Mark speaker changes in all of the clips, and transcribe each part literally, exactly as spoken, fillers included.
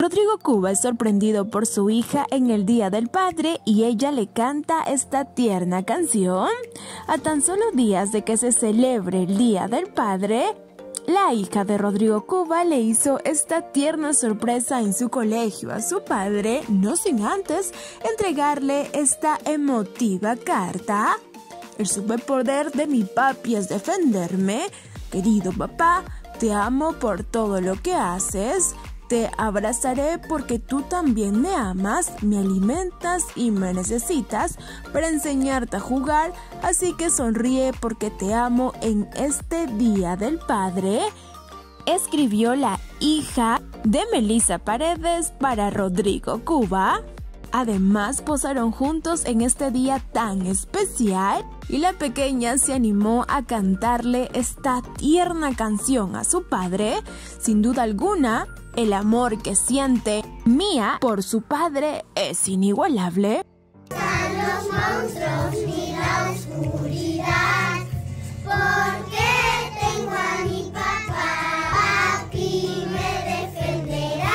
Speaker 1: Rodrigo Cuba es sorprendido por su hija en el Día del Padre y ella le canta esta tierna canción. A tan solo días de que se celebre el Día del Padre, la hija de Rodrigo Cuba le hizo esta tierna sorpresa en su colegio a su padre, no sin antes entregarle esta emotiva carta. El superpoder de mi papi es defenderme. Querido papá, te amo por todo lo que haces. Te abrazaré porque tú también me amas, me alimentas y me necesitas para enseñarte a jugar, así que sonríe porque te amo en este Día del Padre, escribió la hija de Melissa Paredes para Rodrigo Cuba. Además, posaron juntos en este día tan especial y la pequeña se animó a cantarle esta tierna canción a su padre. Sin duda alguna, el amor que siente Mía por su padre es inigualable.
Speaker 2: Están los monstruos ni la oscuridad, porque tengo a mi papá. Papi me defenderá.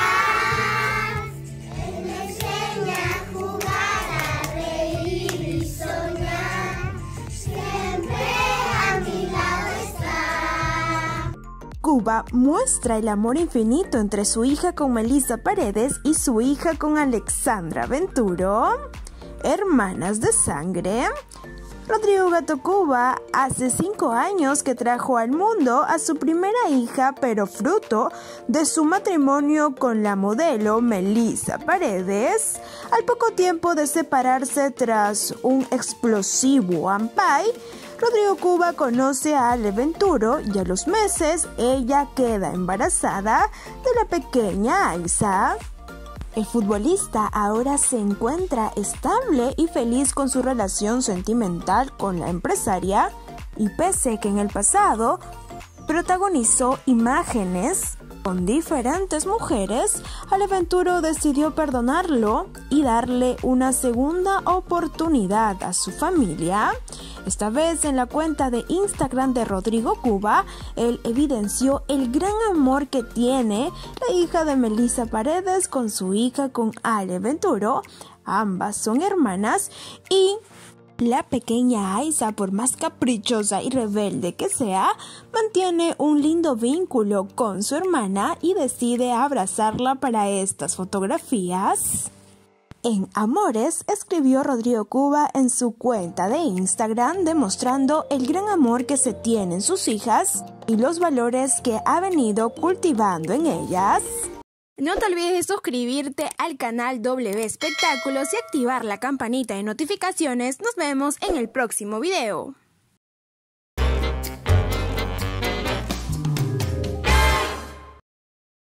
Speaker 2: Él me enseña a jugar, a reír y soñar. Siempre a mi lado está.
Speaker 1: Cuba muestra el amor infinito entre su hija con Melissa Paredes y su hija con Alexandra Venturo, hermanas de sangre. Rodrigo Gato Cuba hace cinco años que trajo al mundo a su primera hija, pero fruto de su matrimonio con la modelo Melissa Paredes. Al poco tiempo de separarse tras un explosivo ampay, Rodrigo Cuba conoce a Ale Venturo y a los meses ella queda embarazada de la pequeña Aiza. El futbolista ahora se encuentra estable y feliz con su relación sentimental con la empresaria y pese que en el pasado protagonizó imágenes con diferentes mujeres, Ale Venturo decidió perdonarlo y darle una segunda oportunidad a su familia. Esta vez en la cuenta de Instagram de Rodrigo Cuba, él evidenció el gran amor que tiene la hija de Melissa Paredes con su hija con Ale Venturo. Ambas son hermanas y la pequeña Aiza, por más caprichosa y rebelde que sea, mantiene un lindo vínculo con su hermana y decide abrazarla para estas fotografías. En Amores, escribió Rodrigo Cuba en su cuenta de Instagram demostrando el gran amor que se tienen sus hijas y los valores que ha venido cultivando en ellas. No te olvides de suscribirte al canal W Espectáculos y activar la campanita de notificaciones. Nos vemos en el próximo video.